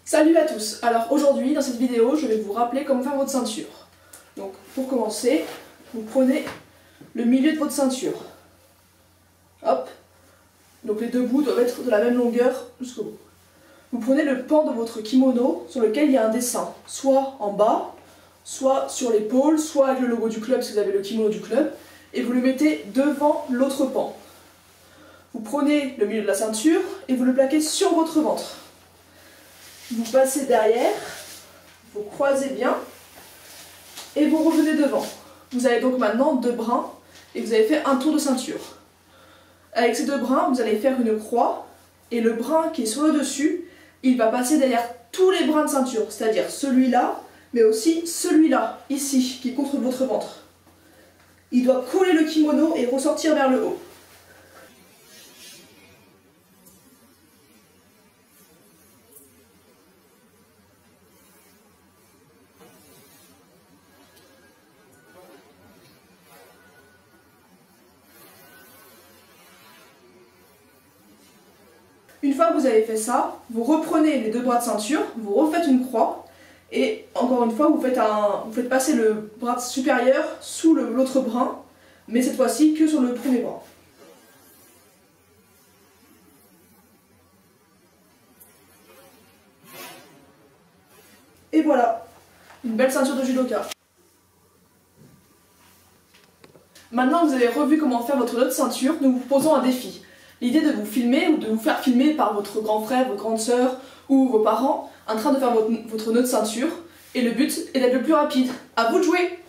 Salut à tous. Alors aujourd'hui dans cette vidéo je vais vous rappeler comment faire votre ceinture. Donc pour commencer, vous prenez le milieu de votre ceinture. Hop. Donc les deux bouts doivent être de la même longueur jusqu'au bout. Vous prenez le pan de votre kimono sur lequel il y a un dessin, soit en bas, soit sur l'épaule, soit avec le logo du club si vous avez le kimono du club, et vous le mettez devant l'autre pan. Vous prenez le milieu de la ceinture et vous le plaquez sur votre ventre. Vous passez derrière, vous croisez bien et vous revenez devant. Vous avez donc maintenant deux brins et vous avez fait un tour de ceinture. Avec ces deux brins, vous allez faire une croix et le brin qui est sur le dessus, il va passer derrière tous les brins de ceinture, c'est-à-dire celui-là, mais aussi celui-là, ici, qui est contre votre ventre. Il doit coller le kimono et ressortir vers le haut. Une fois que vous avez fait ça, vous reprenez les deux bras de ceinture, vous refaites une croix et encore une fois vous faites passer le bras supérieur sous l'autre brin, mais cette fois-ci que sur le premier bras. Et voilà, une belle ceinture de judoka. Maintenant que vous avez revu comment faire votre autre ceinture, nous vous posons un défi. L'idée de vous filmer ou de vous faire filmer par votre grand frère, votre grande sœur ou vos parents en train de faire votre nœud de ceinture. Et le but est d'être le plus rapide. À vous de jouer!